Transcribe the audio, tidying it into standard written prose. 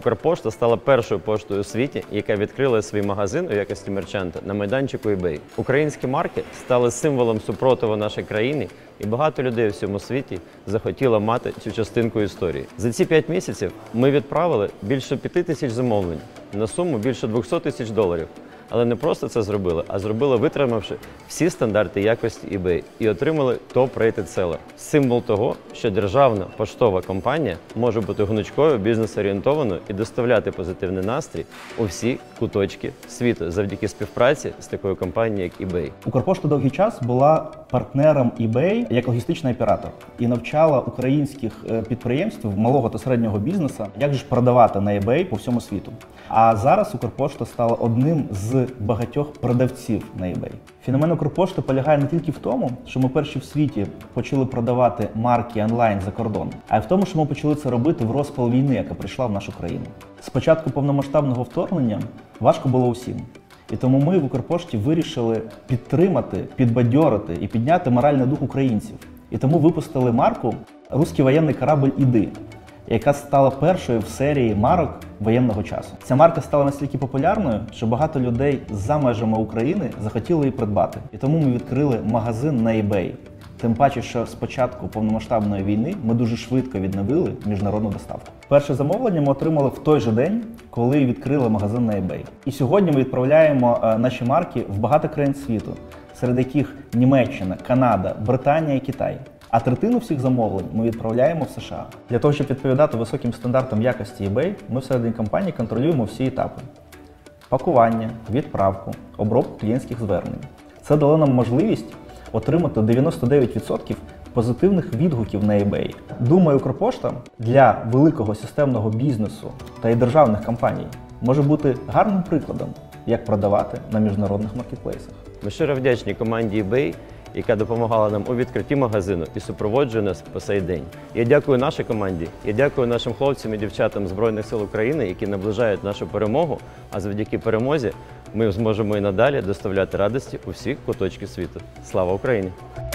Укрпошта стала першою поштою у світі, яка відкрила свій магазин у якості мерчанта на майданчику eBay. Українські марки стали символом супротиву нашій країні, і багато людей у всьому світі захотіло мати цю частинку історії. За ці 5 місяців ми відправили більше 5 тисяч замовлень на суму більше 200 тисяч доларів. Але не просто це зробили, а зробили, витримавши всі стандарти якості eBay і отримали топ-рейтед селер. Символ того, що державна поштова компанія може бути гнучкою, бізнес-орієнтованою і доставляти позитивний настрій у всі куточки світу завдяки співпраці з такою компанією, як eBay. Укрпошта довгий час була партнером eBay як логістичний оператор і навчала українських підприємств малого та середнього бізнесу, як же продавати на eBay по всьому світу. А зараз Укрпошта стала одним з багатьох продавців на eBay. Феномен Укрпошти полягає не тільки в тому, що ми перші в світі почали продавати марки онлайн за кордон, а й в тому, що ми почали це робити в розпал війни, яка прийшла в нашу країну. З початку повномасштабного вторгнення важко було усім. І тому ми в Укрпошті вирішили підтримати, підбадьорити і підняти моральний дух українців. І тому випустили марку «Руський воєнний корабль Іди», яка стала першою в серії марок воєнного часу. Ця марка стала настільки популярною, що багато людей за межами України захотіли її придбати. І тому ми відкрили магазин на eBay. Тим паче, що з початку повномасштабної війни ми дуже швидко відновили міжнародну доставку. Перше замовлення ми отримали в той же день, коли відкрили магазин на eBay. І сьогодні ми відправляємо наші марки в багато країн світу, серед яких Німеччина, Канада, Британія і Китай. А третину всіх замовлень ми відправляємо в США. Для того, щоб відповідати високим стандартам якості eBay, ми всередині компанії контролюємо всі етапи: пакування, відправку, обробку клієнтських звернень. Це дало нам можливість отримати 99% позитивних відгуків на eBay. Думаю, Укрпошта для великого системного бізнесу та й державних компаній може бути гарним прикладом, як продавати на міжнародних маркетплейсах. Ми щиро вдячні команді eBay, яка допомагала нам у відкритті магазину і супроводжує нас по сей день. Я дякую нашій команді, я дякую нашим хлопцям і дівчатам Збройних сил України, які наближають нашу перемогу, а завдяки перемозі ми зможемо і надалі доставляти радості у всі куточки світу. Слава Україні!